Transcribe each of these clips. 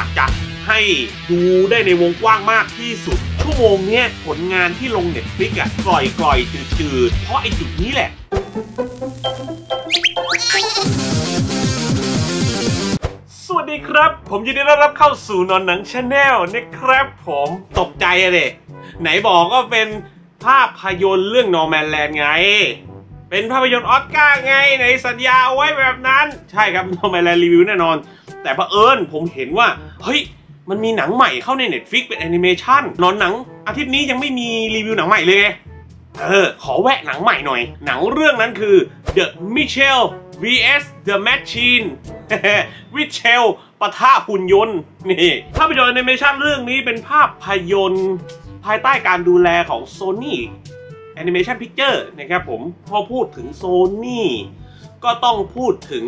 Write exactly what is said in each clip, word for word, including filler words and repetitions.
ากจะให้ดูได้ในวงกว้างมากที่สุดชั่วโมงนี้ผลงานที่ลง Netflix อ่ะกล่อยๆจืดๆเพราะไอ้จุดนี้แหละสวัสดีครับผมยินดีต้อนรับเข้าสู่นอนหนังชาแนลนะครับผมตกใจอะเด็ไหนบอกก็เป็นภาพยนตร์เรื่อง Nomadland ไงเป็นภาพยนตร์ออสการ์ไงในสัญญาเอาไว้แบบนั้นใช่ครับ Nomadland รีวิวแน่นอนแต่เผอิญผมเห็นว่าเฮ้ยมันมีหนังใหม่เข้าใน Netflix เป็นแอนิเมชันนอนหนังอาทิตย์นี้ยังไม่มีรีวิวหนังใหม่เลยเออขอแวะหนังใหม่หน่อยหนังเรื่องนั้นคือ The Mitchell วี เอส The Machine วิเชลปะทะหุ่นยนต์นี่ภาพยนตร์แอนิเมชันเรื่องนี้เป็นภาพยนตร์ภายใต้การดูแลของ Sony Animation Picture นะครับผมพอพูดถึง Sony ก็ต้องพูดถึง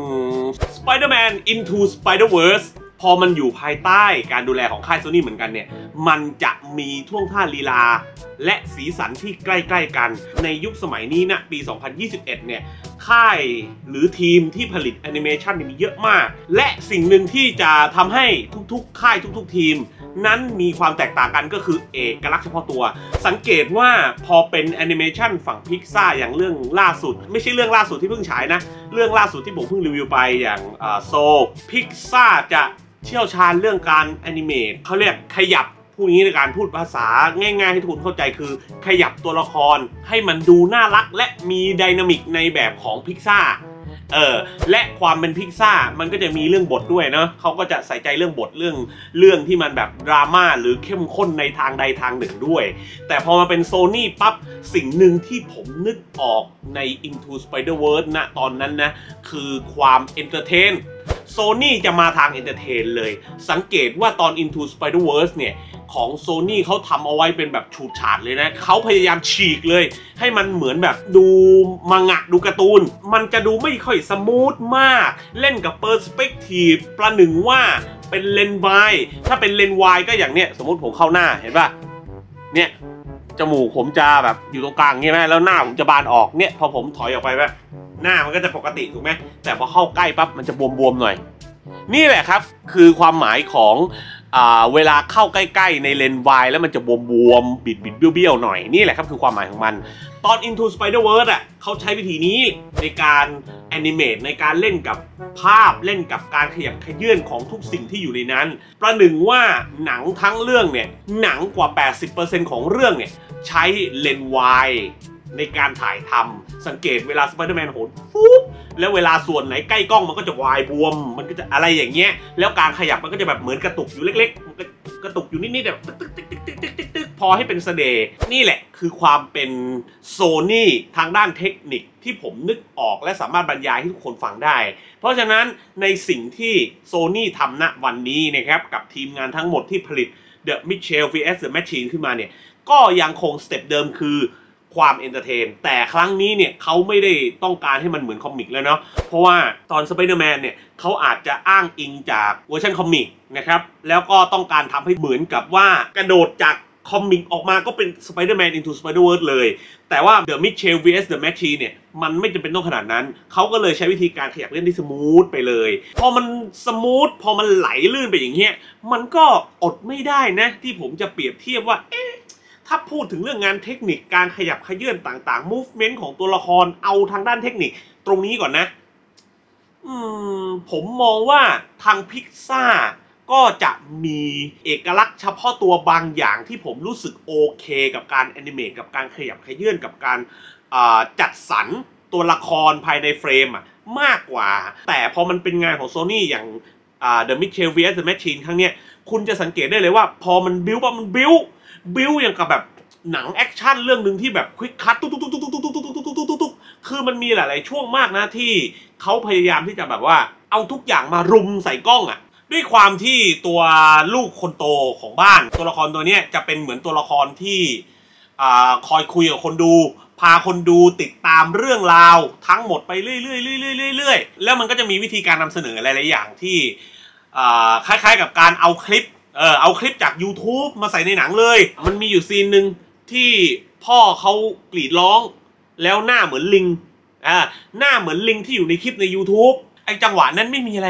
Spider-Man Into Spider-Verse พอมันอยู่ภายใต้การดูแลของค่าย Sony เหมือนกันเนี่ยมันจะมีท่วงท่าลีลาและสีสันที่ใกล้ๆกันในยุคสมัยนี้นะปี สองพันยี่สิบเอ็ด เนี่ยค่ายหรือทีมที่ผลิตแอนิเมชันมีเยอะมากและสิ่งหนึ่งที่จะทำให้ทุกๆค่ายทุกๆทีมนั้นมีความแตกต่างกันก็คือเอกลักษณ์เฉพาะตัวสังเกตว่าพอเป็นแอนิเมชันฝั่งพิกซ่าอย่างเรื่องล่าสุดไม่ใช่เรื่องล่าสุดที่เพิ่งฉายนะเรื่องล่าสุดที่ผมเพิ่งรีวิวไปอย่างโซพิกซ่าจะเชี่ยวชาญเรื่องการแอนิเมตเขาเรียกขยับพูดงี้ในการพูดภาษาง่ายๆให้ทุกคนเข้าใจคือขยับตัวละครให้มันดูน่ารักและมีไดนามิกในแบบของพิกซ่าเออและความเป็นพิกซ่ามันก็จะมีเรื่องบทด้วยเนาะเขาก็จะใส่ใจเรื่องบทเรื่องเรื่องที่มันแบบดราม่าหรือเข้มข้นในทางใดทางหนึ่งด้วยแต่พอมาเป็นโซนี่ปั๊บสิ่งหนึ่งที่ผมนึกออกใน Into Spider-Verse นะตอนนั้นนะคือความเอนเตอร์เทนโซนี่จะมาทางเอนเตอร์เทนเลยสังเกตว่าตอน Into Spider-Verse เนี่ยของ Sony เขาทำเอาไว้เป็นแบบฉูดฉาดเลยนะเขาพยายามฉีกเลยให้มันเหมือนแบบดูมังงะดูการ์ตูนมันจะดูไม่ค่อยสมูทมากเล่นกับเปอร์สเปกทีฟประหนึ่งว่าเป็นเลนส์วายถ้าเป็นเลนส์วายก็อย่างเนี้ยสมมติผมเข้าหน้าเห็นป่ะเนี่ยจมูกผมจะแบบอยู่ตรงกลางใช่ไหมแล้วหน้าผมจะบานออกเนี่ยพอผมถอยออกไปแบบหน้ามันก็จะปกติถูกไหมแต่พอเข้าใกล้ปั๊บมันจะบวมๆหน่อยนี่แหละครับคือความหมายของอ่าเวลาเข้าใกล้ๆในเลนส์วายแล้วมันจะบวมๆบิดๆเบี้ยวๆหน่อยนี่แหละครับคือความหมายของมันตอน Into Spider-Verse อ่ะเขาใช้วิธีนี้ในการแอนิเมตในการเล่นกับภาพเล่นกับการขยับขยื่นของทุกสิ่งที่อยู่ในนั้นประหนึ่งว่าหนังทั้งเรื่องเนี่ยหนังกว่า แปดสิบเปอร์เซ็นต์ ของเรื่องเนี่ยใช้เลนส์วายในการถ่ายทำสังเกตเวลาสไปเดอร์แมนโหนฟุ๊บแล้วเวลาส่วนไหนใกล้กล้องมันก็จะวายบวมมันก็จะอะไรอย่างเงี้ยแล้วการขยับมันก็จะแบบเหมือนกระตุกอยู่เล็กๆมันก็กระตุกอยู่นิดๆแบบตึ๊กตึ๊กตึ๊กตึ๊กตึ๊กตึ๊กตึ๊กพอให้เป็นเสน่ห์นี่แหละคือความเป็นโซนี่ทางด้านเทคนิคที่ผมนึกออกและสามารถบรรยายให้ทุกคนฟังได้เพราะฉะนั้นในสิ่งที่โซนี่ทำณวันนี้นะครับกับทีมงานทั้งหมดที่ผลิต The Mitchell วี เอส The Machine ขึ้นมาเนี่ยก็ยังคงสเต็ปเดิมคือความเอนเตอร์เทนแต่ครั้งนี้เนี่ยเขาไม่ได้ต้องการให้มันเหมือนคอมิกแล้วเนาะเพราะว่าตอนสไปเดอร์แมนเนี่ยเขาอาจจะอ้างอิงจากเวอร์ชันคอมิกนะครับแล้วก็ต้องการทำให้เหมือนกับว่ากระโดดจากคอมิกออกมาก็เป็น Spider-Man Into Spider-Verse เลยแต่ว่า The Mitchell วี เอส The Machine เนี่ยมันไม่จำเป็นต้องขนาดนั้นเขาก็เลยใช้วิธีการขยับเล่นที่สมูทไปเลยพอมันสมูทพอมันไหลลื่นไปอย่างเงี้ยมันก็อดไม่ได้นะที่ผมจะเปรียบเทียบว่าเอ๊ะถ้าพูดถึงเรื่องงานเทคนิคการขยับขยื่นต่างๆ movement ของตัวละครเอาทางด้านเทคนิคตรงนี้ก่อนนะอืมผมมองว่าทางพิกซ่าก็จะมีเอกลักษณ์เฉพาะตัวบางอย่างที่ผมรู้สึกโอเคกับการแอนิเมตกับการขยับขยื่นกับการจัดสรรตัวละครภายในเฟรมอะมากกว่าแต่พอมันเป็นงานของ Sony อย่าง The Mitchell วี เอส The Machine ครั้งเนี้ยคุณจะสังเกตได้เลยว่าพอมันบิ้วปั๊บมันบิ้วบิวอย่างกับแบบหนังแอคชั่นเรื่องหนึ่งที่แบบควิกคัทตุ๊กตุ๊กตุ๊กตุ๊กตุ๊กตุ๊กตุ๊กตุ๊กตุ๊กตุ๊กตุ๊กคือมันมีหลายๆช่วงมากนะที่เขาพยายามที่จะแบบว่าเอาทุกอย่างมารุมใส่กล้องอ่ะด้วยความที่ตัวลูกคนโตของบ้านตัวละครตัวนี้จะเป็นเหมือนตัวละครที่อ่าคอยคุยกับคนดูพาคนดูติดตามเรื่องราวทั้งหมดไปเรื่อยๆเรื่อยๆเรื่อยๆแล้วมันก็จะมีวิธีการนำเสนอหลายๆอย่างที่อ่าคล้ายๆกับการเอาคลิปเออเอาคลิปจาก YouTube มาใส่ในหนังเลยมันมีอยู่ซีนหนึ่งที่พ่อเขากรีดร้องแล้วหน้าเหมือนลิงอ่าหน้าเหมือนลิงที่อยู่ในคลิปใน YouTube ไอ้จังหวะนั้นไม่มีอะไรหรอก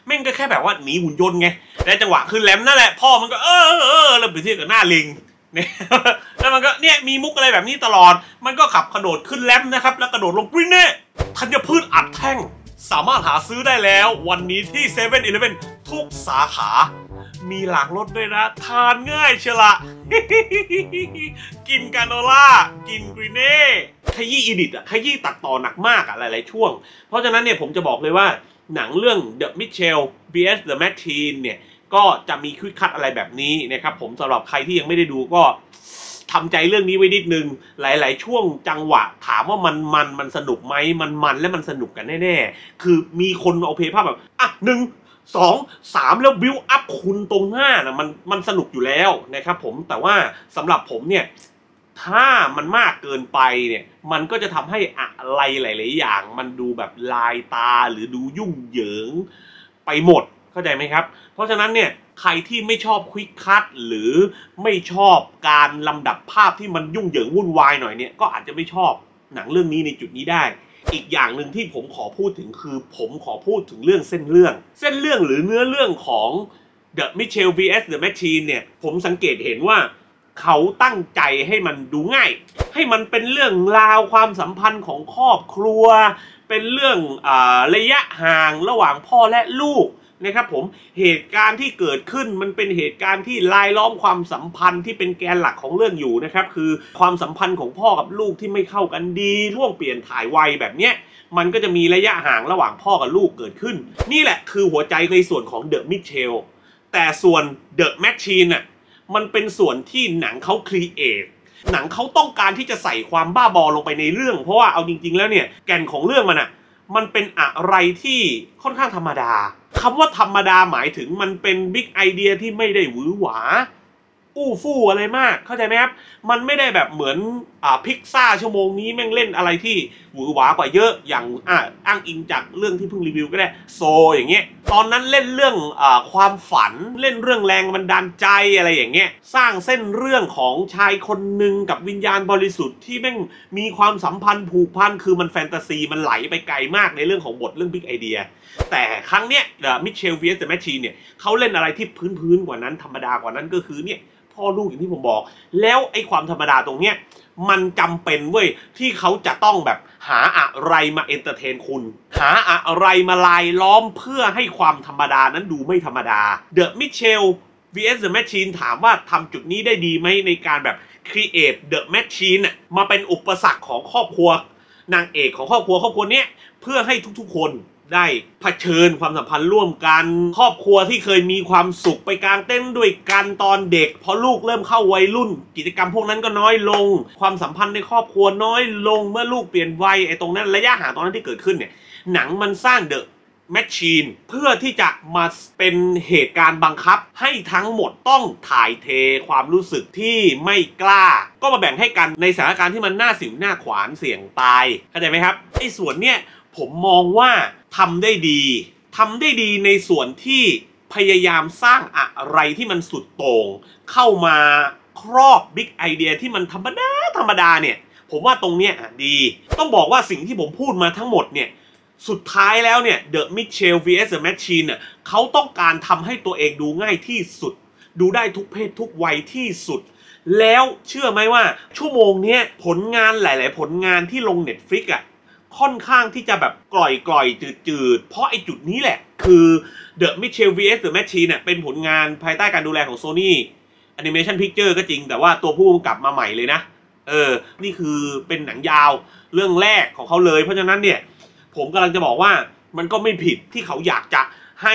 แม่งก็แค่แบบว่าหนีหุ่นยนต์ไงและจังหวะขึ้นแรมนั่นแหละพ่อมันก็เออเออแล้วไปเทียบกับหน้าลิงเนี่ยแล้วมันก็เนี่ยมีมุกอะไรแบบนี้ตลอดมันก็ขับกระโดดขึ้นแรมนะครับแล้วกระโดดลงกรินเน่ธัญพืชอัดแท่งสามารถหาซื้อได้แล้ววันนี้ที่เซเว่นอีเลฟเว่นทุกสาขามีหลากรสด้วยนะทานง่ายเชียวละกินกาโนล่ากินกรีเน่ขยี้อีดิทอะขยี้ตัดต่อหนักมากอะหลายๆช่วงเพราะฉะนั้นเนี่ยผมจะบอกเลยว่าหนังเรื่อง The Mitchell วี เอส The Machine เนี่ยก็จะมีควิกคัทอะไรแบบนี้นะครับผมสำหรับใครที่ยังไม่ได้ดูก็ทำใจเรื่องนี้ไว้นิดนึงหลายๆช่วงจังหวะถามว่ามันมันมันสนุกไหมมันมันและมันสนุกกันแน่ๆคือมีคนเอาเพลย์ภาพแบบอ่ะหนึ่งสองสามแล้วบิวอัพคุณตรงหน้านะมันมันสนุกอยู่แล้วนะครับผมแต่ว่าสำหรับผมเนี่ยถ้ามันมากเกินไปเนี่ยมันก็จะทำให้อะไรหลายๆอย่างมันดูแบบลายตาหรือดูยุ่งเหยิงไปหมดเข้าใจไหมครับเพราะฉะนั้นเนี่ยใครที่ไม่ชอบควิกคัทหรือไม่ชอบการลำดับภาพที่มันยุ่งเหยิงวุ่นวายหน่อยเนี่ยก็อาจจะไม่ชอบหนังเรื่องนี้ในจุดนี้ได้อีกอย่างหนึ่งที่ผมขอพูดถึงคือผมขอพูดถึงเรื่องเส้นเรื่องเส้นเรื่องหรือเนื้อเรื่องของ The Mitchell วี เอส The Machine เนี่ยผมสังเกตเห็นว่าเขาตั้งใจให้มันดูง่ายให้มันเป็นเรื่องราวความสัมพันธ์ของครอบครัวเป็นเรื่องอ่าระยะห่างระหว่างพ่อและลูกนะครับผมเหตุการณ์ที่เกิดขึ้นมันเป็นเหตุการณ์ที่ลายล้อมความสัมพันธ์ที่เป็นแกนหลักของเรื่องอยู่นะครับคือความสัมพันธ์ของพ่อกับลูกที่ไม่เข้ากันดีช่วงเปลี่ยนถ่ายวัยแบบเนี้ยมันก็จะมีระยะห่างระหว่างพ่อกับลูกเกิดขึ้นนี่แหละคือหัวใจในส่วนของ The Mitchell แต่ส่วน The Machine น่ะมันเป็นส่วนที่หนังเขาครีเอทหนังเขาต้องการที่จะใส่ความบ้าบอลงไปในเรื่องเพราะว่าเอาจริงๆแล้วเนี่ยแก่นของเรื่องมันอ่ะมันเป็นอะไรที่ค่อนข้างธรรมดาคำว่าธรรมดาหมายถึงมันเป็นบิ๊กไอเดียที่ไม่ได้หวือหวาอู้ฟู่อะไรมากเข้าใจไหมครับมันไม่ได้แบบเหมือนอ่าพิกซ่าชั่วโมงนี้แม่งเล่นอะไรที่หวือหวากว่าเยอะอย่างอ่าอ้างอิงจากเรื่องที่เพิ่งรีวิวก็ได้โซอย่างเงี้ยตอนนั้นเล่นเรื่องอ่าความฝันเล่นเรื่องแรงบันดาลใจอะไรอย่างเงี้ยสร้างเส้นเรื่องของชายคนหนึ่งกับวิญญาณบริสุทธิ์ที่แม่งมีความสัมพันธ์ผูกพันคือมันแฟนตาซีมันไหลไปไกลมากในเรื่องของบทเรื่องบิ๊กไอเดียแต่ครั้งเนี้ย The Mitchell วี เอส The Machine เนี่ยเขาเล่นอะไรที่พื้นๆกว่านั้นธรรมดากว่านั้นก็คือเนี่ยพ่อลูกอย่างที่ผมบอกแล้วไอ้ความธรรมดาตรงเนี้ยมันจำเป็นเว้ยที่เขาจะต้องแบบหาอะไรมาเอนเตอร์เทนคุณหาอะไรมาลายล้อมเพื่อให้ความธรรมดานั้นดูไม่ธรรมดา The Mitchell วี เอส The Machine ถามว่าทำจุดนี้ได้ดีไหมในการแบบ create The Machine น่ะมาเป็นอุปสรรคของครอบครัวนางเอกของครอบครัวครอบครัวเนี้ยเพื่อให้ทุกๆคนได้เผชิญความสัมพันธ์ร่วมกันครอบครัวที่เคยมีความสุขไปกลางเต้นด้วยกันตอนเด็กพอลูกเริ่มเข้าวัยรุ่นกิจกรรมพวกนั้นก็น้อยลงความสัมพันธ์ในครอบครัวน้อยลงเมื่อลูกเปลี่ยนวัยไอ้ตรงนั้นระยะห่างตอนนั้นที่เกิดขึ้นเนี่ยหนังมันสร้างเดอะแมชชีนเพื่อที่จะมาเป็นเหตุการณ์บังคับให้ทั้งหมดต้องถ่ายเทความรู้สึกที่ไม่กล้าก็มาแบ่งให้กันในสถานการณ์ที่มันหน้าสิวหน้าขวานเสี่ยงตายเข้าใจไหมครับไอ้ส่วนเนี้ยผมมองว่าทำได้ดีทำได้ดีในส่วนที่พยายามสร้างอะไรที่มันสุดโต่งเข้ามาครอบบิ๊กไอเดียที่มันธรรมดาธรรมดาเนี่ยผมว่าตรงเนี้ยดีต้องบอกว่าสิ่งที่ผมพูดมาทั้งหมดเนี่ยสุดท้ายแล้วเนี่ย The Mitchell วี เอส The Machine เนี่ยเขาต้องการทำให้ตัวเองดูง่ายที่สุดดูได้ทุกเพศทุกวัยที่สุดแล้วเชื่อไหมว่าชั่วโมงนี้ผลงานหลายๆผลงานที่ลง Netflix อ่ะค่อนข้างที่จะแบบกล่อยๆจืดๆเพราะไอ้จุดนี้แหละคือ The Mitchell วี เอส The Machine เนี่ยเป็นผลงานภายใต้การดูแลของ Sony Animation Picture ก็จริงแต่ว่าตัวผู้กำกับมาใหม่เลยนะเออนี่คือเป็นหนังยาวเรื่องแรกของเขาเลยเพราะฉะนั้นเนี่ยผมกำลังจะบอกว่ามันก็ไม่ผิดที่เขาอยากจะให้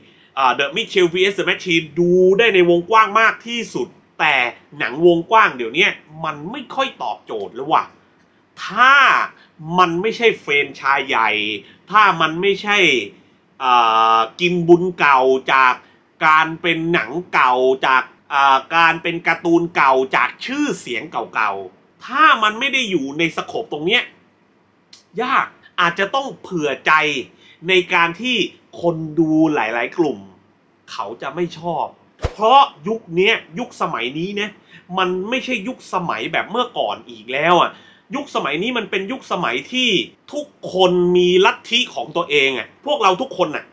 The Mitchell วี เอส The Machine ดูได้ในวงกว้างมากที่สุดแต่หนังวงกว้างเดี๋ยวนี้มันไม่ค่อยตอบโจทย์แล้วว่ะถ้ามันไม่ใช่เฟรนไชส์ใหญ่ถ้ามันไม่ใช่กินบุญเก่าจากการเป็นหนังเก่าจากการเป็นการ์ตูนเก่าจากชื่อเสียงเก่าๆถ้ามันไม่ได้อยู่ในสโคปตรงเนี้ยยากอาจจะต้องเผื่อใจในการที่คนดูหลายๆกลุ่มเขาจะไม่ชอบเพราะยุคนี้ยุคสมัยนี้เนี่ยมันไม่ใช่ยุคสมัยแบบเมื่อก่อนอีกแล้วอ่ะยุคสมัยนี้มันเป็นยุคสมัยที่ทุกคนมีลัทธิของตัวเองอ่ะพวกเราทุกคนอ่ะ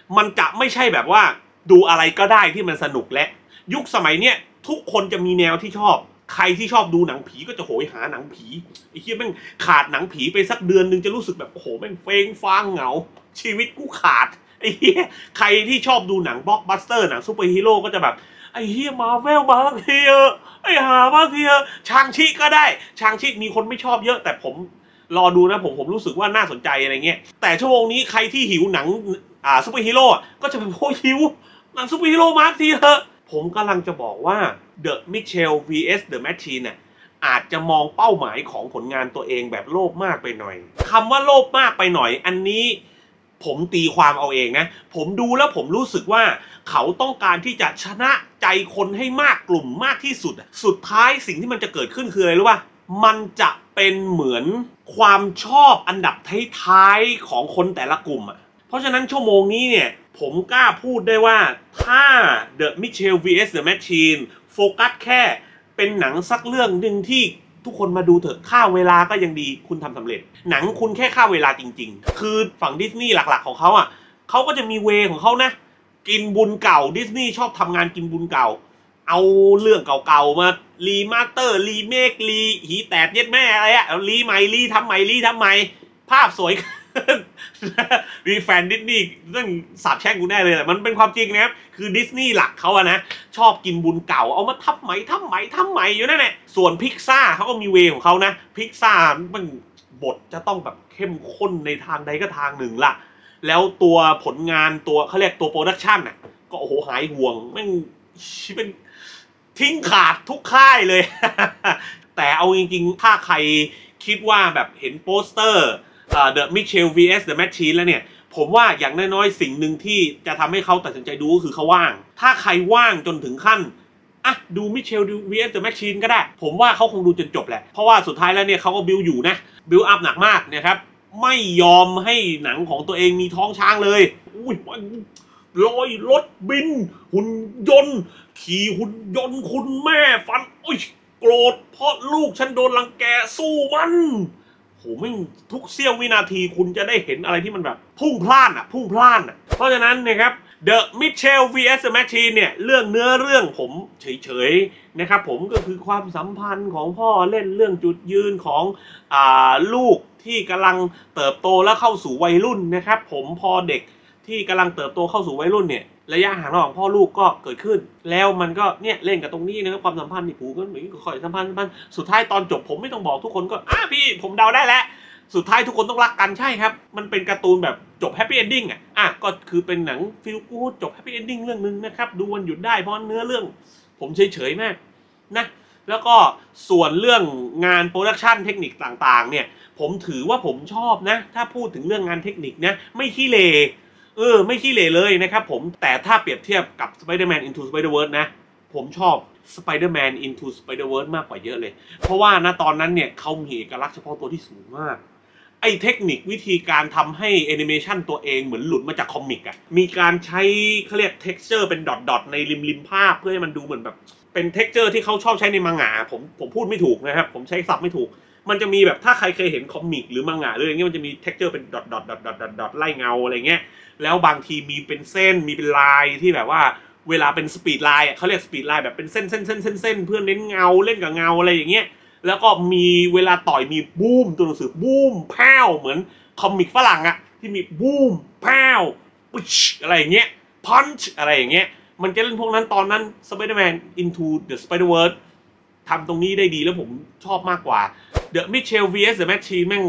มันจะไม่ใช่แบบว่าดูอะไรก็ได้ที่มันสนุกและยุคสมัยเนี้ยทุกคนจะมีแนวที่ชอบใครที่ชอบดูหนังผีก็จะโหยหาหนังผีไอ้เหี้ยแม่งขาดหนังผีไปสักเดือนนึงจะรู้สึกแบบโอ้โหแม่งเฟ้งฟ้างเหงาชีวิตกูขาดไอ้เหี้ยใครที่ชอบดูหนังบล็อกบัสเตอร์หนังซูเปอร์ฮีโร่ก็จะแบบไอ้เหี้ยมาเวลมาเฮียไอ้หามาเฮียชางชิก็ได้ชางชิมีคนไม่ชอบเยอะแต่ผมรอดูนะผมผมรู้สึกว่าน่าสนใจอะไรเงี้ยแต่ชั่วโมงนี้ใครที่หิวหนังอ่าซูเปอร์ฮีโร่ก็จะเป็นพวกหิวหนังซูเปอร์ฮีโร่มาทีเถอะผมกำลังจะบอกว่า The Mitchell วี เอส The Machine เนี่ยอาจจะมองเป้าหมายของผลงานตัวเองแบบโลภมากไปหน่อยคำว่าโลภมากไปหน่อยอันนี้ผมตีความเอาเองนะผมดูแล้วผมรู้สึกว่าเขาต้องการที่จะชนะใจคนให้มากกลุ่มมากที่สุดสุดท้ายสิ่งที่มันจะเกิดขึ้นคืออะไรรู้ป่ะมันจะเป็นเหมือนความชอบอันดับท้ายๆของคนแต่ละกลุ่มอ่ะเพราะฉะนั้นชั่วโมงนี้เนี่ยผมกล้าพูดได้ว่าถ้า The Mitchell วี เอส The Machine โฟกัสแค่เป็นหนังสักเรื่องหนึ่งที่ทุกคนมาดูเถอะค่าเวลาก็ยังดีคุณทำสำเร็จหนังคุณแค่ค่าเวลาจริงๆคือฝั่งดิสนีย์หลักๆของเขาอ่ะเขาก็จะมีเวของเขานะกินบุญเก่าดิสนีย์ชอบทำงานกินบุญเก่าเอาเรื่องเก่าๆมารีมาสเตอร์รีเมครีหีแตดเย็ดแม่อะไรอะรีใหม่รีทำใหม่รีทำใหม่ภาพสวยมีแฟนดิสนีย์ต้องสาบแช่งกูแน่เลยแหละมันเป็นความจริงนะครับคือดิสนีย์หลักเขาอะนะชอบกินบุญเก่าเอามาทำใหม่ทำใหม่ทำใหม่อยู่นั่นแหละส่วนพิกซ่าเขาก็มีเวของเขานะพิกซ่ามันบทจะต้องแบบเข้มข้นในทางใดก็ทางหนึ่งล่ะแล้วตัวผลงานตัวเขาเรียกตัวโปรดักชันน่ะก็โอ้โหหายห่วงแม่งเป็นทิ้งขาดทุกค่ายเลย แต่เอาจริงๆถ้าใครคิดว่าแบบเห็นโปสเตอร์ The Mitchell วี เอส The Machine แล้วเนี่ยผมว่าอย่างน้อยๆสิ่งหนึ่งที่จะทำให้เขาตัดสินใจดูก็คือเขาว่างถ้าใครว่างจนถึงขั้นอ่ะดู Mitchell วี เอส The Machine ก็ได้ผมว่าเขาคงดูจนจบแหละเพราะว่าสุดท้ายแล้วเนี่ยเขาก็บิวอยู่นะบิวอัพหนักมากเนี่ยครับไม่ยอมให้หนังของตัวเองมีท้องช้างเลยอุ้ยลอยรถบินหุ่นยนต์ขี่หุ่นยนต์คุณแม่ฟันอุ้ยโกรธเพราะลูกฉันโดนรังแกสู้มันโหไม่ทุกเสี้ยววินาทีคุณจะได้เห็นอะไรที่มันแบบพุ่งพล่านอ่ะพุ่งพล่านอ่ะเพราะฉะนั้นนะครับ The Mitchell วี เอส The Machine เนี่ยเรื่องเนื้อเรื่องผมเฉยๆนะครับผมก็คือความสัมพันธ์ของพ่อเล่นเรื่องจุดยืนของอ่าลูกที่กำลังเติบโตแล้วเข้าสู่วัยรุ่นนะครับผมพอเด็กที่กำลังเติบโตเข้าสู่วัยรุ่นเนี่ยระยะห่างระหว่างพ่อลูกก็เกิดขึ้นแล้วมันก็เนี่ยเล่นกับตรงนี้นะครับความสัมพันธ์นี่ผูกกันเหมือนก็ค่อยสัมพันธ์สัมพันธ์สุดท้ายตอนจบผมไม่ต้องบอกทุกคนก็อ่ะพี่ผมเดาได้แล้วสุดท้ายทุกคนต้องรักกันใช่ครับมันเป็นการ์ตูนแบบจบแฮปปี้เอนดิ้งอ่ะอ่ะก็คือเป็นหนังฟีลกู๊ดจบแฮปปี้เอนดิ้งเรื่องนึงนะครับดูวันหยุดได้เพราะเนื้อเรื่องผมเฉยๆมากนะแล้วก็ส่วนเรื่องงานโปรดักชันเทคนิคต่างๆเนี่ยผมถือว่าผมชอบนะถ้าพูดถึงเรื่องงานเทคนิคนะไม่ขี้เหร่เออไม่ขี้เหร่เลยนะครับผมแต่ถ้าเปรียบเทียบกับ Spider-Man Into Spider-Verse นะผมชอบ Spider-Man Into Spider-Verse มากกว่าเยอะเลยเพราะว่าณตอนนั้นเนี่ยเขามีเอกลักษณ์เฉพาะตัวที่สูงมากไอ้เทคนิควิธีการทำให้แอนิเมชันตัวเองเหมือนหลุดมาจากคอมิกอะมีการใช้เขาเรียก texture เป็นดอทๆในริมริมภาพเพื่อให้มันดูเหมือนแบบเป็น texture ที่เขาชอบใช้ในมังงะผมผมพูดไม่ถูกนะครับผมใช้ศัพท์ไม่ถูกมันจะมีแบบถ้าใครเคยเห็นคอมิกหรือมังงะหรืออะไรเงี้ยมันจะมี texture เป็นดอทๆๆๆๆไล่เงาอะไรเงี้ยแล้วบางทีมีเป็นเส้นมีเป็นลายที่แบบว่าเวลาเป็นสปีดไลน์เขาเรียกสปีดไลน์แบบเป็นเส้นเส้นเส้นเส้นเส้นเพื่อเน้นเงาเล่นกับเงาอะไรอย่างเงี้ยแล้วก็มีเวลาต่อยมีบูมตัวหนังสือบูมแพ้วเหมือนคอมิกฝรั่งอะที่มีบูมแพ้วปุ๊ชอะไรอย่างเงี้ยพันช์อะไรอย่างเงี้ยมันจะเล่นพวกนั้นตอนนั้น Spider-Man Into the Spider-Verse ทำตรงนี้ได้ดีแล้วผมชอบมากกว่า The Mitchell วี เอส The Machine แม่ง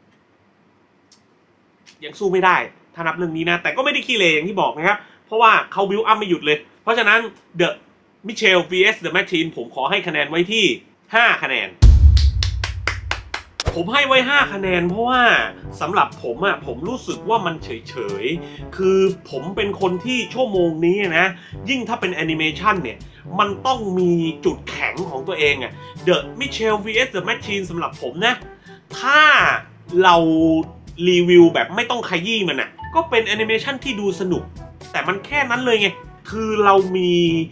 ยังสู้ไม่ได้ถ้านับเรื่องนี้นะแต่ก็ไม่ได้ขี้เลอย่างที่บอกนะครับเพราะว่าเขาบิวอัพไม่หยุดเลยเพราะฉะนั้น The Mitchell วี เอส The Machine ผมขอให้คะแนนไว้ที่ห้าคะแนนผมให้ไว้ห้าคะแนนเพราะว่าสำหรับผมอะผมรู้สึกว่ามันเฉยๆคือผมเป็นคนที่ชั่วโมงนี้นะยิ่งถ้าเป็นแอนิเมชันเนี่ยมันต้องมีจุดแข็งของตัวเองอะ The Mitchell วี เอส The Machine สำหรับผมนะถ้าเรารีวิวแบบไม่ต้องขยี้มันอะก็เป็นแอนิเมชันที่ดูสนุกแต่มันแค่นั้นเลยไงคือเรามี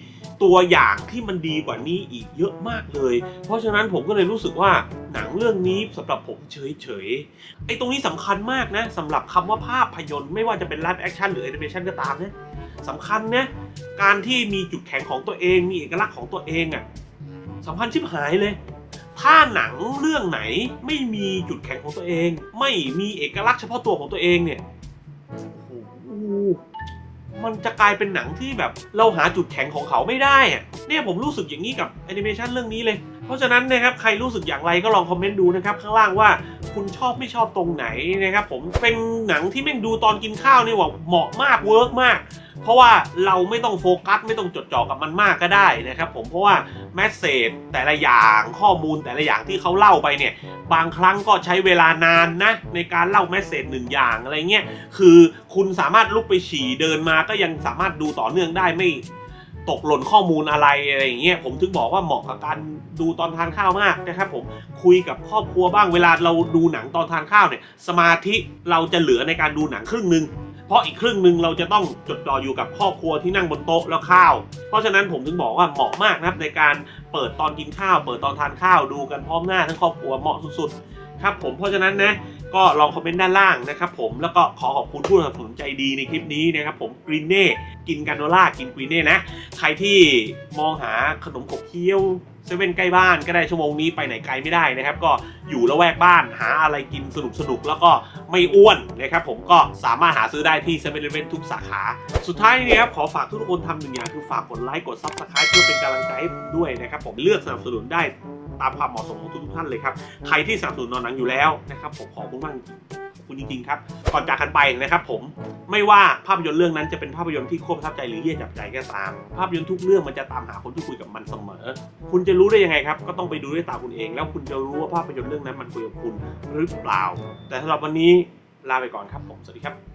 ตัวอย่างที่มันดีกว่านี้อีกเยอะมากเลยเพราะฉะนั้นผมก็เลยรู้สึกว่าหนังเรื่องนี้สำหรับผมเฉยๆไอ้ตรงนี้สำคัญมากนะสำหรับคำว่าภาพยนตร์ไม่ว่าจะเป็นไลฟ์แอคชั่นหรือแอนิเมชันก็ตามนะสำคัญนะการที่มีจุดแข็งของตัวเองมีเอกลักษณ์ของตัวเองอ่ะสำคัญชิบหายเลยถ้าหนังเรื่องไหนไม่มีจุดแข็งของตัวเองไม่มีเอกลักษณ์เฉพาะตัวของตัวเองเนี่ยโอ้โหมันจะกลายเป็นหนังที่แบบเราหาจุดแข็งของเขาไม่ได้อะเนี่ยผมรู้สึกอย่างนี้กับแอนิเมชันเรื่องนี้เลยเพราะฉะนั้นนะครับใครรู้สึกอย่างไรก็ลองคอมเมนต์ดูนะครับข้างล่างว่าคุณชอบไม่ชอบตรงไหนนะครับผมเป็นหนังที่แม่งดูตอนกินข้าวนี่ว่าเหมาะมากเวิร์กมากเพราะว่าเราไม่ต้องโฟกัสไม่ต้องจดจ่อกับมันมากก็ได้นะครับผมเพราะว่าแมสเสจแต่ละอย่างข้อมูลแต่ละอย่างที่เขาเล่าไปเนี่ยบางครั้งก็ใช้เวลานานนะในการเล่าแมสเสจหนึ่งอย่างอะไรเงี้ยคือคุณสามารถลุกไปฉี่เดินมาก็ยังสามารถดูต่อเนื่องได้ไม่ตกหล่นข้อมูลอะไรอะไรอย่างเงี้ยผมถึงบอกว่าเหมาะกับการดูตอนทานข้าวมากนะครับผมคุยกับครอบครัวบ้างเวลาเราดูหนังตอนทานข้าวเนี่ยสมาธิเราจะเหลือในการดูหนังครึ่งนึงเพราะอีกครึ่งหนึ่งเราจะต้องจดจ่ออยู่กับครอบครัวที่นั่งบนโต๊ะแล้วข้าวเพราะฉะนั้นผมถึงบอกว่าเหมาะมากนะครับในการเปิดตอนกินข้าวเปิดตอนทานข้าวดูกันพร้อมหน้าทั้งครอบครัวเหมาะสุดๆครับผมเพราะฉะนั้นนะก็ลองคอมเมนต์ด้านล่างนะครับผมแล้วก็ขอขอบคุณผู้สนับสนุนใจดีในคลิปนี้นะครับผมกรีนเน่กินกันโนล่ากินกรีนเน่นะใครที่มองหาขนมขบเคี้ยวเซเว่นใกล้บ้านก็ได้ชั่วโมงนี้ไปไหนไกลไม่ได้นะครับก็อยู่ละแวกบ้านหาอะไรกินสนุกสนุกแล้วก็ไม่อ้วนนะครับผมก็สามารถหาซื้อได้ที่เซเว่นอีเลฟเว่นทุกสาขาสุดท้ายนี้ครับขอฝากทุกคนทำหนึ่งอย่างคือฝากกดไลค์กดซับสไครป์เพื่อเป็นกำลังใจให้ผมด้วยนะครับผมเลือกสนับสนุนได้ตามความเหมาะสมของทุกท่านเลยครับใครที่สนับสนุนนอนหนังอยู่แล้วนะครับผมขอบคุณมากคุณจริงๆครับก่อนจากกันไปนะครับผมไม่ว่าภาพยนตร์เรื่องนั้นจะเป็นภาพยนตร์ที่โคตรประทับใจหรือเยี่ยจับใจก็ตามภาพยนตร์ทุกเรื่องมันจะตามหาคนที่คุยกับมันเสมอคุณจะรู้ได้ยังไงครับก็ต้องไปดูด้วยตาคุณเองแล้วคุณจะรู้ว่าภาพยนตร์เรื่องนั้นมันคุยกับคุณหรือเปล่าแต่สำหรับวันนี้ลาไปก่อนครับผมสวัสดีครับ